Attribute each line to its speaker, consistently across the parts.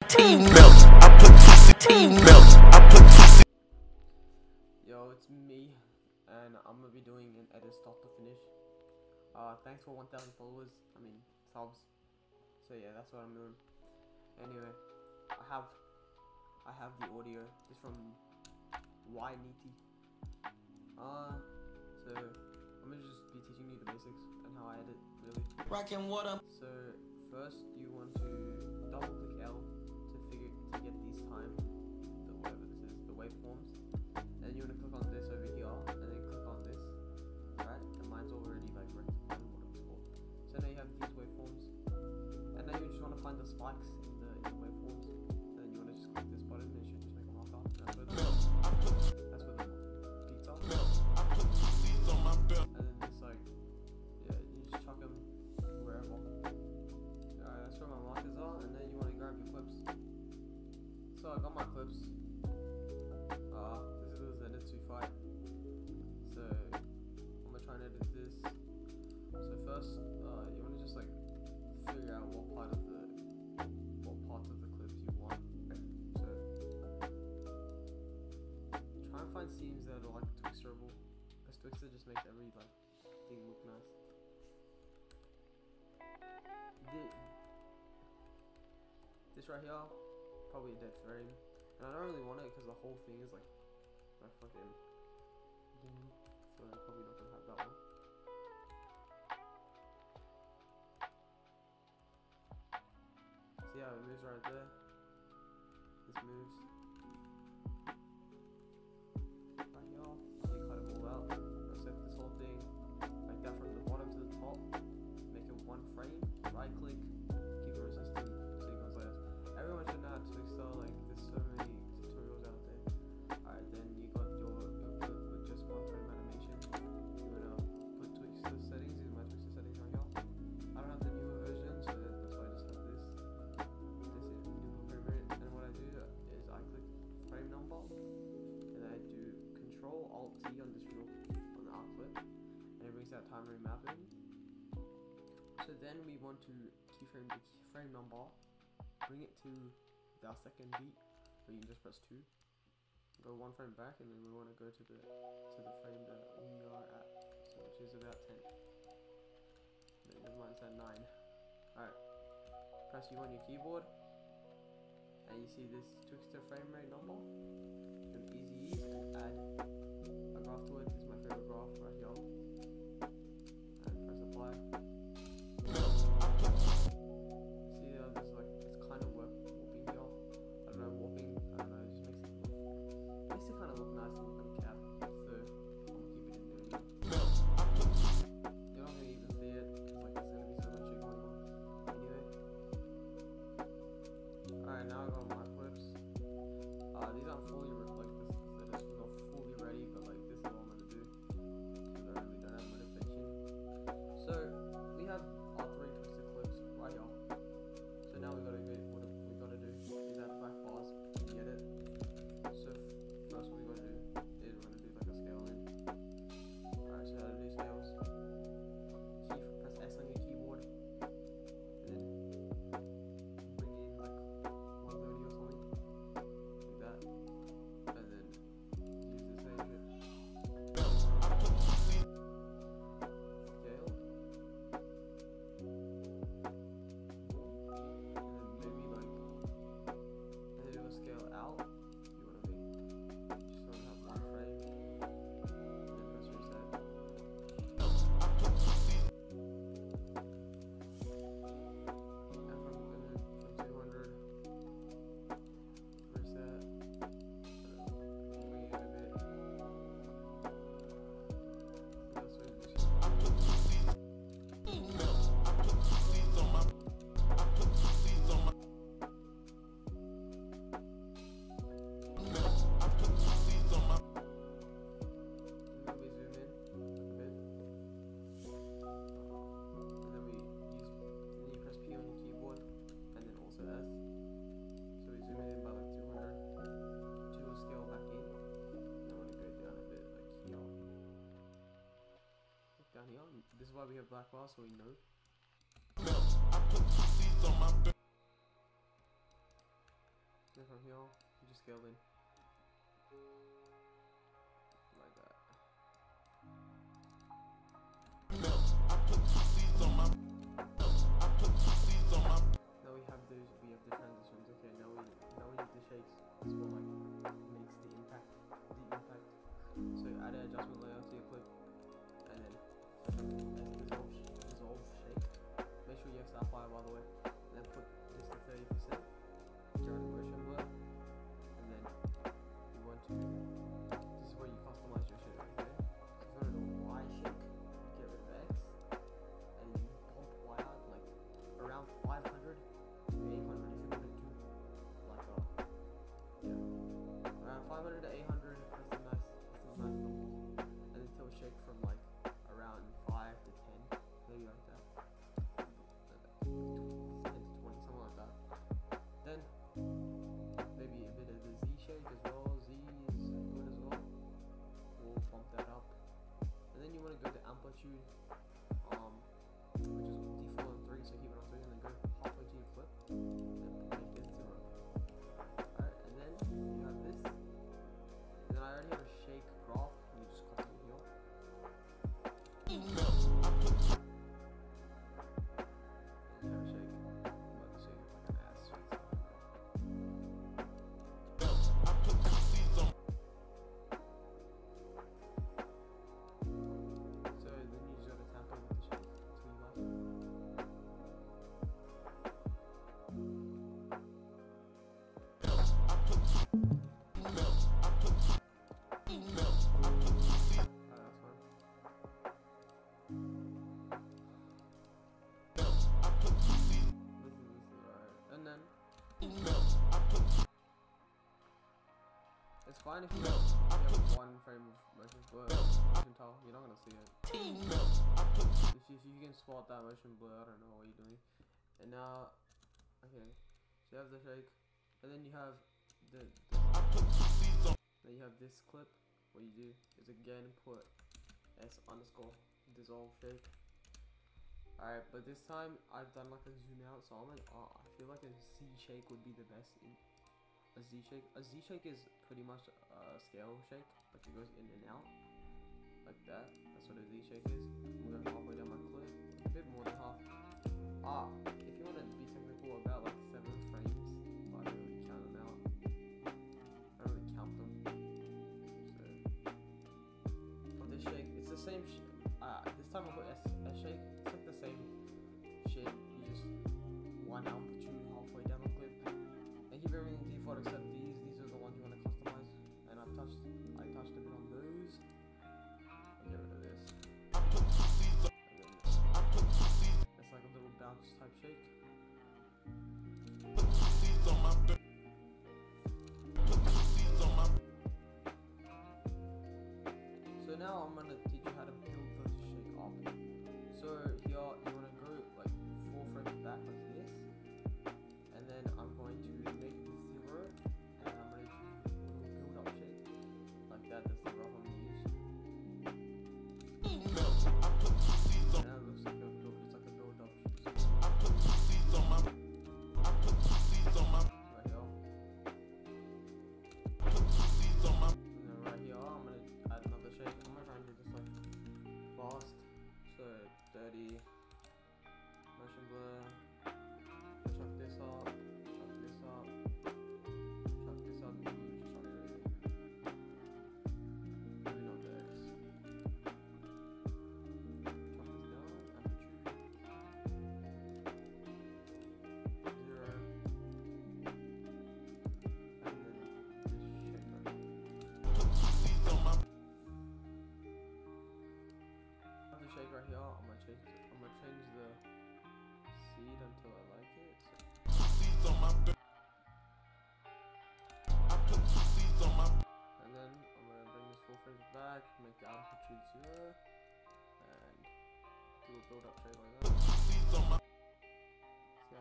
Speaker 1: Team milk. I put team milk. I put
Speaker 2: Yo, it's me, and I'm gonna be doing an edit start to finish. Thanks for 1,000 followers. I mean subs. So yeah, that's what I'm doing. Anyway, I have the audio. It's from YNiti. So I'm gonna just be teaching you the basics and how I edit, really.
Speaker 1: rockin' water.
Speaker 2: So first, you want to double click L to get these the waveforms. Then you want to click on this over here, and then click on this, right? And mine's already like rectifying what it was for. So now you have these waveforms, and now you just want to find the spikes in the waveforms. And then you want to just click this button, and it should just make a marker. That's where the beats are. And then just like, yeah, you just chuck them wherever. Alright, that's where my markers are, and then you want to grab your clips. So I got my clips. This is edit to fight. So I'm gonna try and edit this. So first, you want to just like figure out what parts of the clips you want. So try and find seams that are like twixterable, because Twixter just makes every like thing look nice. This right here, probably a dead frame, and I don't really want it because the whole thing is like fucking blue, so I'm probably not gonna have that one. See how it moves right there? This moves right here. You cut it all out. I set this whole thing like that from the bottom to the top. Make it one frame. Right click. Keep it resistant. Sequence like this. Everyone should know how to Twixter. Like there's so many tutorials out there. Alright, then you got your clip with just one frame animation. You're gonna put Twixter settings. These are my Twixter settings right here. I don't have the newer version, so that's why I just have this. This is newer frame rate. And what I do is I click frame number, and I do Control Alt T on this on the art clip, and it brings out time remapping. So then we want to keyframe the frame number, bring it to the second beat, or you can just press 2. Go one frame back, and then we want to go to the frame that we are at, so which is about 10. No, never mind, it's at 9. Alright, press U on your keyboard, and you see this Twixter frame rate number. Go to Easy Ease and add a graph to it. This is my favorite graph right here. And press apply. See there's like it's kind of warping here. I don't know, warping. I don't know. It just makes it kind of look nice and look like a cap. So I'm gonna keep it in there. You're not gonna even see it because like there's gonna be so much shit going on. Anyway. Alright, now I got my clips. These aren't fully like this is not fully ready, but like this is what I'm gonna do because I really don't have motivation. So we have our 3 twisted clips right here. So now what we gotta do is add black bars. Get it? So first what we gotta do is we're gonna do like a scale in. Alright, so how to do scales? Press S on your keyboard, and then bring in like 130 or something, like that, and then use the same shit. Scale. And then maybe like a little scale out. You wanna be just want to have one frame, and then press reset. And from 200, reset. Bring it in a bit. That's what it is. And then we zoom in a bit, and then you press P on your keyboard, and then also S. So we zoom in by like 200 to scale back in. And I want to go down a bit like here. Look down here. This is why we have black bars, so we know. from here, you just scale in. Like that. Now we have those, we have the transitions. Okay, now we need the shakes. That's what like makes the impact. So add an adjustment layer to your clip, and then dissolve shake. Make sure you have Sapphire, by the way, and then put this to 30% during the motion blur, and then you want to. This is where you customize your shit. Okay, so if you want to do a Y shake, you get rid of X, and you pump Y out like around 500 to 800 if you want to do like a around 500 to 800. That's a nice number. And then tail shake from like around 5 to 10, maybe like that. 10 to 20, something like that. Then maybe a bit of the Z shake as well. Z is good as well. We'll bump that up. And then you want to go to amplitude, which is default on 3, so keep it on 3, and then go halfway to your clip and make it 0. Alright, and then you have this. And then I already have a shake graph, and you just custom here. And you have a shake. I'm about to show you like an ass shake. So then you just gotta tap it with the shake to your left. That's fine. This is alright. And then it's fine if you have one frame of motion blur. You can tell, you're not gonna see it. If you can spot that motion blur, I don't know what you're doing. And now, okay, so you have the shake, and then you have then you have this clip. What you do is again put S underscore dissolve shake. Alright, but this time I've done like a zoom out, so I feel like a Z shake would be the best in a Z shake. A Z shake is pretty much a scale shake, like it goes in and out like that. That's what a Z shake is. I'm going halfway down my clip, a bit more than half. If you want to be technical, about like 7 frames, but I don't really count them out. I don't really count them. So for this shake, it's the same. This time I put S shake. It's like the same shit. You just one amplitude halfway down the clip, and keep everything default except these. These are the ones you want to customize. And I touched a bit on those. I'll get rid of this. It's like a little bounce type shake. So now I'm gonna teach you how to build the shake up. So here you wanna go like 4 frames back like this, and then I'm going to make this 0, and I'm gonna do a little build up shake like that. That's the rough I'm gonna use. And that looks like a build. It's like a build up shake. Right here. And then right here, I'm gonna add another shake. I'm gonna try and do this like fast. So 30 motion blur. Chuck this up. Chuck this up. Chuck this up. Just chuck it. Maybe not the X. Chuck this down. Amplitude. 0. And then this shake right here. The shake right here, I'm gonna change the seed until I like it. And then I'm gonna bring this 4 frames back, make the amplitude 0, and do a build up shake like that. See how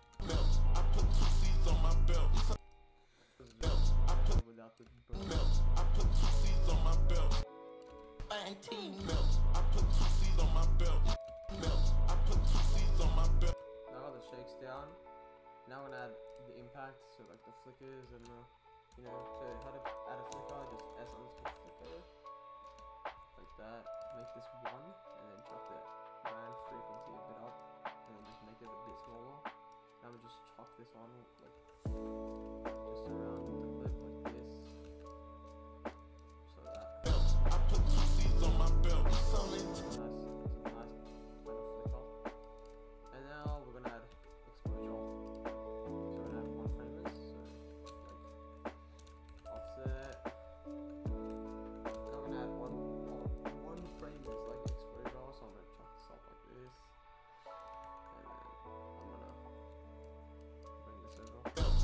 Speaker 2: without the build up. Now the shake's down, Now I'm gonna add the impact, so like the flickers and the, you know, so how to add a flicker, just S underscore flicker, like that. Make this 1, and then chuck the band frequency a bit up, and then just make it a bit smaller. Now I'm just chuck this on, like, just around the clip like this, so that.
Speaker 1: I put 2 C's on my belt. Something.
Speaker 2: It's a nice kind of flicker. And now we're gonna add exposure. So we're gonna add 1 frame this, so like offset. Now we're gonna add one frame is like exposure, so I'm gonna chuck this up like this. And then I'm gonna bring this over.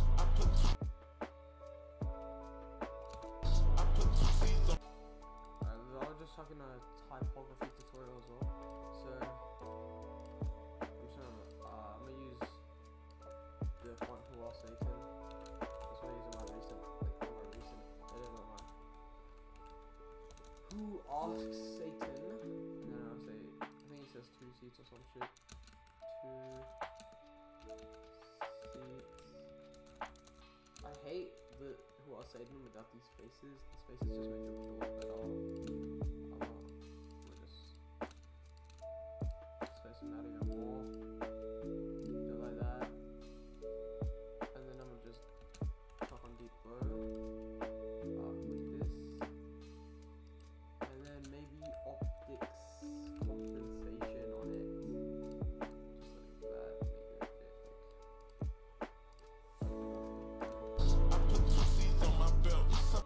Speaker 2: I was just talking a typography tutorial as well. So I'm gonna use the font Who Are Satan. That's what I use in my recent, edit on mine. Who Asks Satan? And then I'll say, I think it says 2 seats or some shit. 2 seats. I hate the Who Are Satan without these spaces. The spaces just make it look a lot better. We'll just space them out even more. Do like that. And then I'm gonna just chuck on deep glow. With this. And then maybe optics compensation on it. Just like that. Make it a bit
Speaker 1: I put 2 C's on my belt.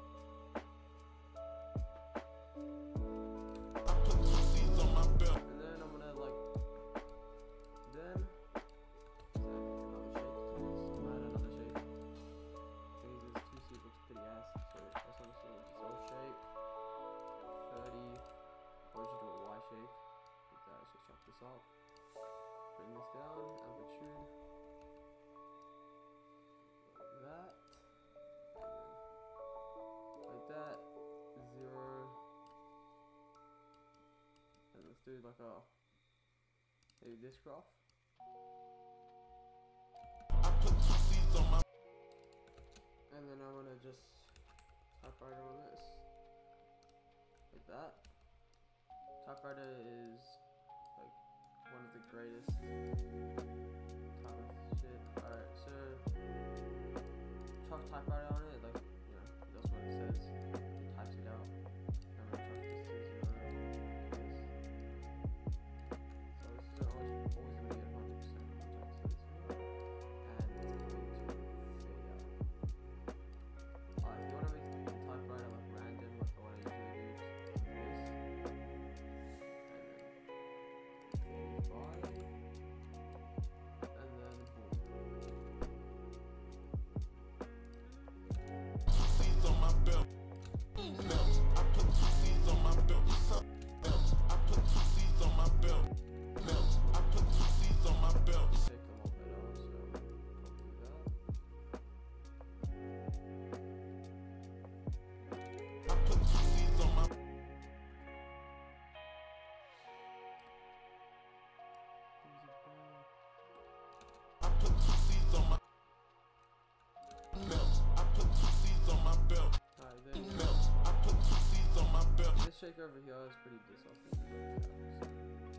Speaker 1: I put 2 C's on my belt.
Speaker 2: and then I'm gonna like then another shape to this. I'm gonna add another shape. Thing is, this 2C looks pretty ass, so that's what I'm just gonna do this L shape. 30. Or you should do a Y shape. Like that. Let's just chop this up. Bring this down, amplitude. Like that. And then like that. 0. And let's do like a maybe this graph.
Speaker 1: I put 2 C's on my
Speaker 2: And then I'm gonna just typewriter on this. Like that. Typewriter is like one of the greatest type of shit. Alright, so chuck typewriter on it, like, you know, that's what it says. It types it out. I'm gonna chuck this to 0 like this. So this is always gonna be at 100%. Chuck to 0. And it's going to fade out. If you want to make the typewriter like random, like what I usually do, just this. And then 45. And then boom.
Speaker 1: 2 C's on my belt. I put 2 C's on my belt. I put 2 C's on my belt. I put 2 C's on my belt.
Speaker 2: Take a lot better, so probably that.
Speaker 1: I put 2 C's on my I put 2 C's on my I put 2 C's on my belt.
Speaker 2: Alright, there you go.
Speaker 1: I put 2 C's on my belt.
Speaker 2: This shaker over here is pretty disappointing.